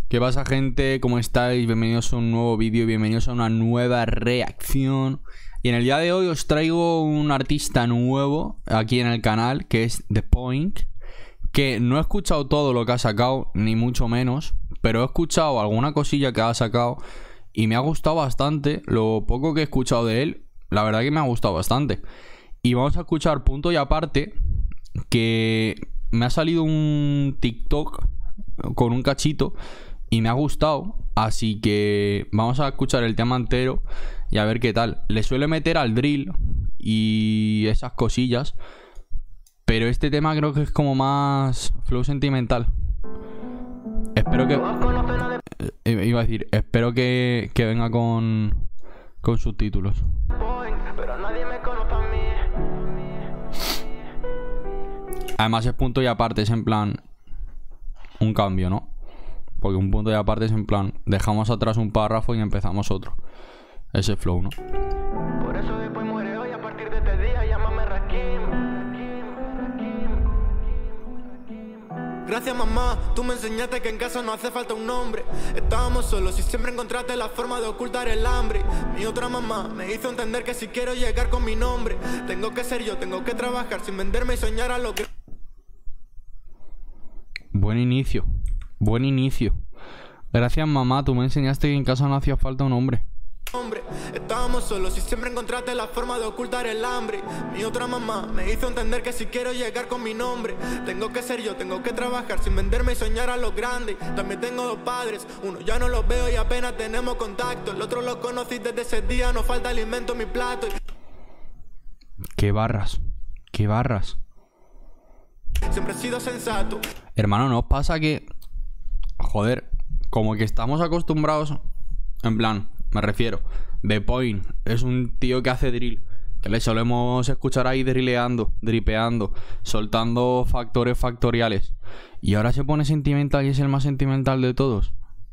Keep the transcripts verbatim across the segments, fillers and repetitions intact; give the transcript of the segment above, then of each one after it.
¿Qué pasa, gente? ¿Cómo estáis? Bienvenidos a un nuevo vídeo, bienvenidos a una nueva reacción. Y en el día de hoy os traigo un artista nuevo aquí en el canal, que es The Point, que no he escuchado todo lo que ha sacado, ni mucho menos, pero he escuchado alguna cosilla que ha sacado y me ha gustado bastante. Lo poco que he escuchado de él, la verdad que me ha gustado bastante. Y vamos a escuchar Punto y Aparte, que me ha salido un TikTok con un cachito y me ha gustado, así que vamos a escuchar el tema entero y a ver qué tal. Le suele meter al drill y esas cosillas, pero este tema creo que es como más flow sentimental. Espero que... Eh, iba a decir, espero que, que venga con, con subtítulos. Además es punto y aparte, es en plan un cambio, ¿no? Porque un punto y aparte es en plan, dejamos atrás un párrafo y empezamos otro. Ese flow, ¿no? Por eso después muere hoy, a partir de este día llámame Rakim. Gracias, mamá, tú me enseñaste que en casa no hace falta un nombre. Estábamos solos y siempre encontraste la forma de ocultar el hambre. Mi otra mamá me hizo entender que si quiero llegar con mi nombre, tengo que ser yo, tengo que trabajar sin venderme y soñar a lo que... Buen inicio, buen inicio. Gracias, mamá, tú me enseñaste que en casa no hacía falta un hombre. Hombre, estábamos solos y siempre encontraste la forma de ocultar el hambre. Mi otra mamá me hizo entender que si quiero llegar con mi nombre, tengo que ser yo, tengo que trabajar sin venderme y soñar a lo grande. También tengo dos padres, uno ya no los veo y apenas tenemos contacto. El otro lo conocí desde ese día, no falta alimento en mi plato. Qué barras, qué barras. Siempre he sido sensato. Hermano, ¿no os pasa que... Joder, como que estamos acostumbrados... En plan, me refiero, The Point es un tío que hace drill, que le solemos escuchar ahí drileando, dripeando, soltando factores factoriales, y ahora se pone sentimental y es el más sentimental de todos.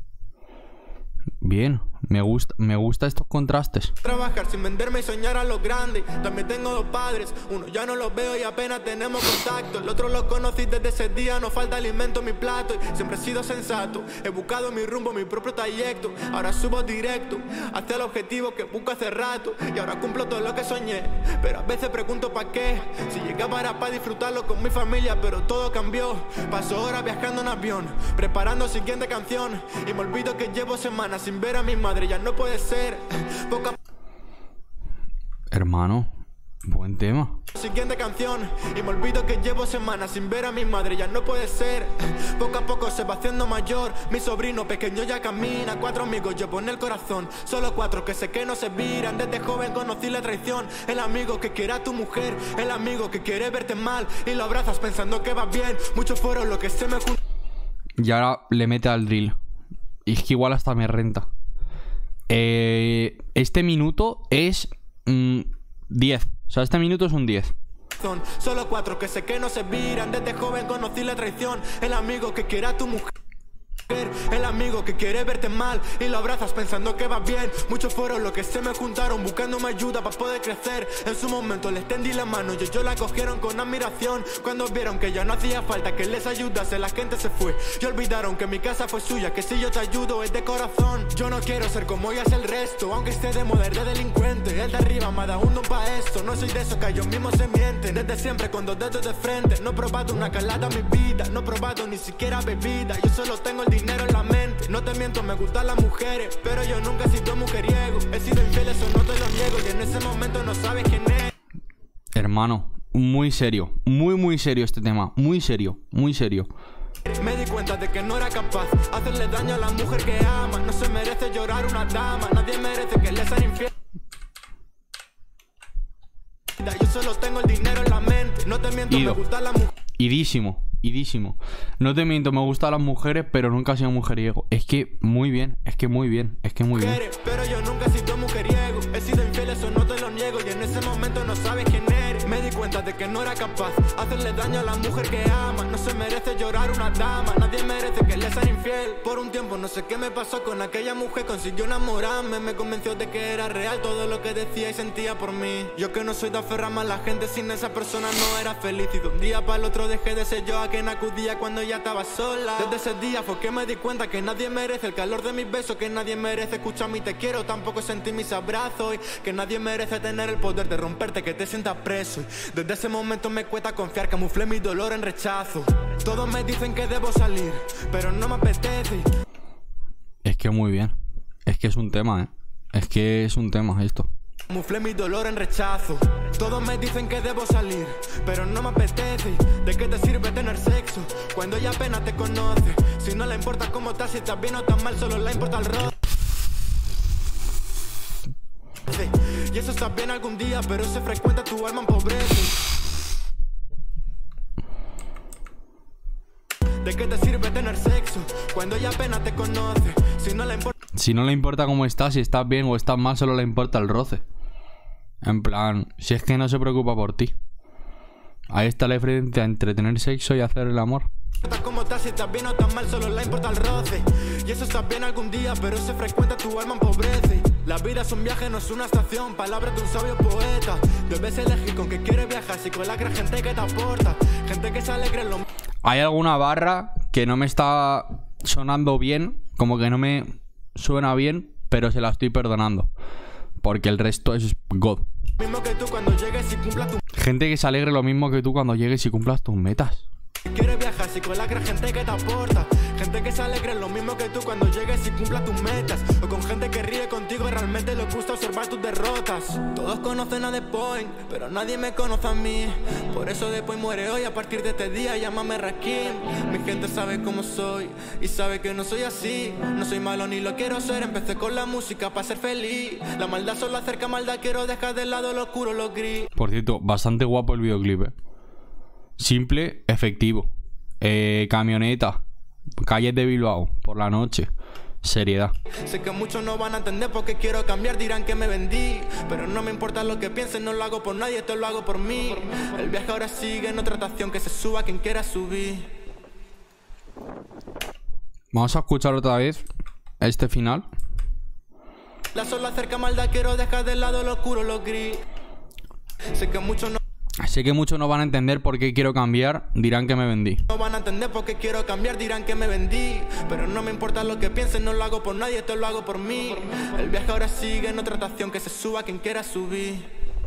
Bien, me gusta, me gusta estos contrastes. Trabajar sin venderme y soñar a lo grande. También tengo dos padres, uno ya no los veo y apenas tenemos contacto. El otro lo conocí desde ese día, no falta alimento en mi plato. Y siempre he sido sensato, he buscado mi rumbo, mi propio trayecto. Ahora subo directo hacia el objetivo que busco hace rato. Y ahora cumplo todo lo que soñé, pero a veces pregunto pa' qué. Si llegué para pa' disfrutarlo con mi familia, pero todo cambió. Paso horas viajando en avión, preparando siguiente canción, y me olvido que llevo semanas sin ver a mi madre, ya no puede ser. Poca... Hermano, buen tema. Siguiente canción, y me olvido que llevo semanas sin ver a mi madre, ya no puede ser. Poco a poco se va haciendo mayor, mi sobrino pequeño ya camina. Cuatro amigos llevo en el corazón, solo cuatro que sé que no se viran. Desde joven conocí la traición, el amigo que quiere a tu mujer, el amigo que quiere verte mal y lo abrazas pensando que va bien. Muchos fueron los que se me... Y ahora le mete al drill. Y es que igual hasta me renta. Eh, este minuto es mm, diez. O sea, este minuto es un diez. Solo cuatro que sé que no se viran. Desde joven conocí la traición, el amigo que quiere a tu mujer, el amigo que quiere verte mal y lo abrazas pensando que va bien. Muchos fueron los que se me juntaron buscándome ayuda para poder crecer. En su momento les tendí la mano y ellos la cogieron con admiración. Cuando vieron que ya no hacía falta que les ayudase, la gente se fue y olvidaron que mi casa fue suya, que si yo te ayudo es de corazón. Yo no quiero ser como ellas el resto, aunque esté de moda de delincuente. El de arriba me ha dado un don pa' esto, no soy de esos que ellos mismos se mienten. Desde siempre con dos dedos de frente, no he probado una calada en mi vida, no he probado ni siquiera bebida. Yo solo tengo el dinero en la mente, no te miento, me gustan las mujeres, pero yo nunca he sido mujeriego. He sido infiel, eso no te lo niego, y en ese momento no sabes quién es. Hermano, muy serio, muy muy serio este tema, muy serio, muy serio. Me di cuenta de que no era capaz hacerle daño a la mujer que ama. No se merece llorar una dama, nadie merece que le sean infiel. Yo solo tengo el dinero en la mente, no te miento, Ido. me gustan las mujeres. Idísimo, idísimo. No te miento, me gustan las mujeres, pero nunca he sido mujeriego. Es que muy bien, es que muy bien, es que muy bien. Pero yo nunca he sido mujeriego, he sido infiel, eso no te lo niego, y en ese momento no sabes quién eres. Me di cuenta de que no era capaz hacerle daño a la mujer que ama. No se merece llorar una dama, nadie merece que le sea infiel. Por un tiempo no sé qué me pasó con aquella mujer, consiguió enamorarme. Me convenció de que era real todo lo que decía y sentía por mí. Yo que no soy de aferrarme a la gente, sin esa persona no era feliz. Y de un día para el otro dejé de ser yo a quien acudía cuando ya estaba sola. Desde ese día fue que me di cuenta que nadie merece el calor de mis besos, que nadie merece escuchar mi te quiero, tampoco sentir mis abrazos, y que nadie merece tener el poder de romperte, que te sientas preso. Y desde ese momento me cuesta confiar, camuflé mi dolor en rechazo. Todos me dicen que debo salir, pero no me apetece. Es que muy bien. Es que es un tema, ¿eh? Es que es un tema esto. Camuflé mi dolor en rechazo. Todos me dicen que debo salir, pero no me apetece. ¿De qué te sirve tener sexo cuando ella apenas te conoce? Si no le importa cómo estás, si estás bien o estás mal, solo le importa el roce. Y eso está bien algún día, pero se frecuenta, tu alma empobrece. ¿De qué te sirve tener sexo cuando ella apenas te conoce? Si no le importa... Si no le importa cómo estás, si estás bien o estás mal, solo le importa el roce. En plan, si es que no se preocupa por ti. Ahí está la diferencia entre tener sexo y hacer el amor. Cómo estás, si estás bien o estás mal, solo le importa el roce. Y eso está bien algún día, pero se frecuenta, tu alma empobrece. La vida es un viaje, no es una estación, palabras de un sabio poeta. Debes elegir con qué quieres viajar, si con la gente que te aporta, gente que se alegre en lo... Hay alguna barra que no me está sonando bien, como que no me suena bien, pero se la estoy perdonando, porque el resto es God. Mismo que tú cuando llegues y cumplas tu... Gente que se alegre lo mismo que tú cuando llegues y cumplas tus metas. Quieres viajar, si con la gente que te aporta, gente que se alegre lo mismo que tú cuando llegues y cumplas tus metas, o con gente que ríe contigo y realmente le gusta observar tus derrotas. Todos conocen a The Point, pero nadie me conoce a mí. Por eso The Point muere hoy, a partir de este día llámame Rakim. Mi gente sabe cómo soy y sabe que no soy así. No soy malo ni lo quiero ser, empecé con la música para ser feliz. La maldad solo acerca maldad, quiero dejar de lado lo oscuro, lo gris. Por cierto, bastante guapo el videoclip, ¿eh? Simple, efectivo. Eh, camioneta, calles de Bilbao, por la noche. Seriedad. Sé que muchos no van a entender porque quiero cambiar, dirán que me vendí, pero no me importa lo que piensen, no lo hago por nadie, esto lo hago por mí. El viaje ahora sigue en otra estación, que se suba quien quiera subir. Vamos a escuchar otra vez este final. La sola acerca maldad, quiero dejar de lado lo oscuro, lo gris. Sé que muchos no... Sé que muchos no van a entender por qué quiero cambiar, dirán que me vendí. No van a entender por qué quiero cambiar, dirán que me vendí, pero no me importa lo que piensen, no lo hago por nadie, esto lo hago por mí. El viaje ahora sigue en otra estación, que se suba quien quiera subir.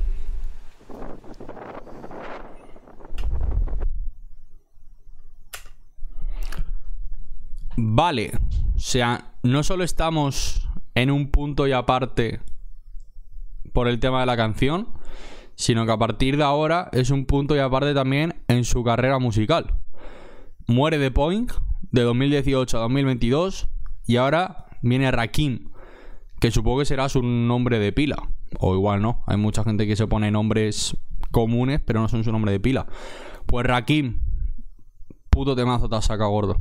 Vale, o sea, no solo estamos en un punto y aparte por el tema de la canción, sino que a partir de ahora es un punto y aparte también en su carrera musical. Muere The Point de dos mil dieciocho a dos mil veintidós y ahora viene Rakim, que supongo que será su nombre de pila, o igual no, hay mucha gente que se pone nombres comunes pero no son su nombre de pila. Pues Rakim, puto temazo te has sacado, gordo.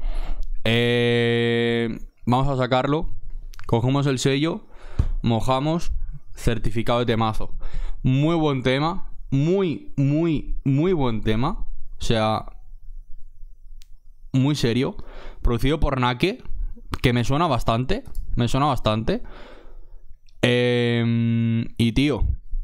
Eh, vamos a sacarlo, cogemos el sello, mojamos, certificado de temazo. Muy buen tema, muy, muy, muy buen tema. O sea, muy serio. Producido por Nake, que me suena bastante. Me suena bastante. Eh, y tío,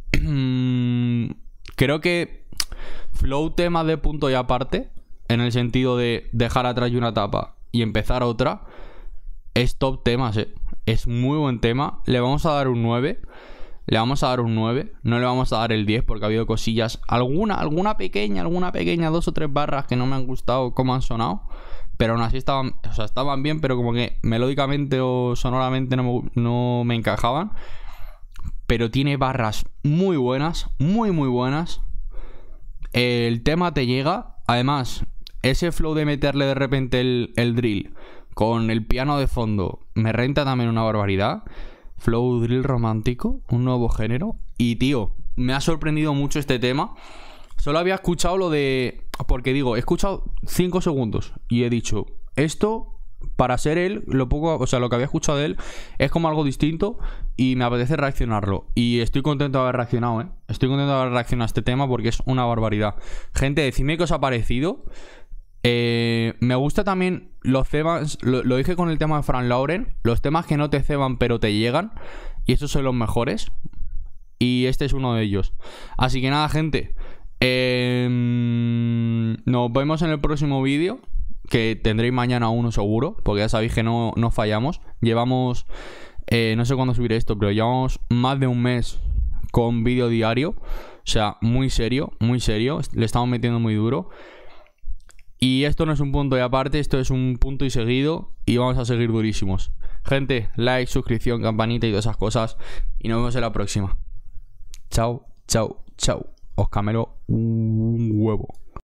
creo que flow tema de punto y aparte, en el sentido de dejar atrás una etapa y empezar otra, es top temas, eh. Es muy buen tema. Le vamos a dar un nueve. Le vamos a dar un nueve, no le vamos a dar el diez porque ha habido cosillas, alguna, alguna pequeña, alguna pequeña, dos o tres barras que no me han gustado cómo han sonado, pero aún así estaban, o sea, estaban bien, pero como que melódicamente o sonoramente no me, no me encajaban. Pero tiene barras muy buenas, muy muy buenas. El tema te llega, además, ese flow de meterle de repente el, el drill con el piano de fondo me renta también una barbaridad. Flow drill romántico, un nuevo género. Y tío, me ha sorprendido mucho este tema. Solo había escuchado lo de... Porque digo, he escuchado cinco segundos y he dicho, esto para ser él, lo poco, o sea, lo que había escuchado de él es como algo distinto y me apetece reaccionarlo. Y estoy contento de haber reaccionado, ¿eh? Estoy contento de haber reaccionado a este tema porque es una barbaridad. Gente, decidme qué os ha parecido. Eh, me gusta también los temas, lo, lo dije con el tema de Frank Lauren, los temas que no te ceban pero te llegan, y estos son los mejores. Y este es uno de ellos. Así que nada, gente, eh, nos vemos en el próximo vídeo, que tendréis mañana uno seguro, porque ya sabéis que no, no fallamos. Llevamos, eh, no sé cuándo subiré esto, pero llevamos más de un mes con vídeo diario. O sea, muy serio, muy serio. Le estamos metiendo muy duro. Y esto no es un punto y aparte, esto es un punto y seguido. Y vamos a seguir durísimos. Gente, like, suscripción, campanita y todas esas cosas. Y nos vemos en la próxima. Chao, chao, chao. Os camelo un huevo.